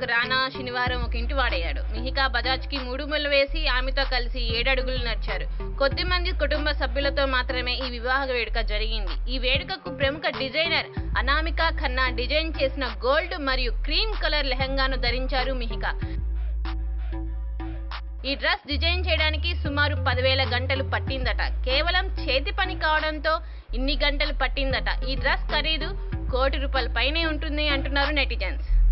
దర్శక్ రానా శనివారం ఒక ఇంటి వాడయ్యాడు. మిహికా బజాజ్కి 3 ముళ్ళు వేసి ఆమెతో కలిసి 7 అడుగులు నడిచారు. కొద్దిమంది కుటుంబ సభ్యులతో మాత్రమే ఈ వివాహ వేడుక జరిగింది. ఈ వేడుకకు ప్రముఖ డిజైనర్ అనామికా ఖన్నా డిజైన్ చేసిన గోల్డ్ మరియు క్రీమ్ కలర్ లెహంగాను ధరించారు మిహికా. ఈ డ్రెస్ డిజైన్ చేయడానికి సుమారు 10,000 గంటలు పట్టిందట. కేవలం చేతి పని కావడంతో ఇన్ని గంటలు పట్టిందట. ఈ డ్రెస్ ఖరీదు ₹1 కోటి పైనే ఉంటుంది అంటున్నారు నెటిజన్స్.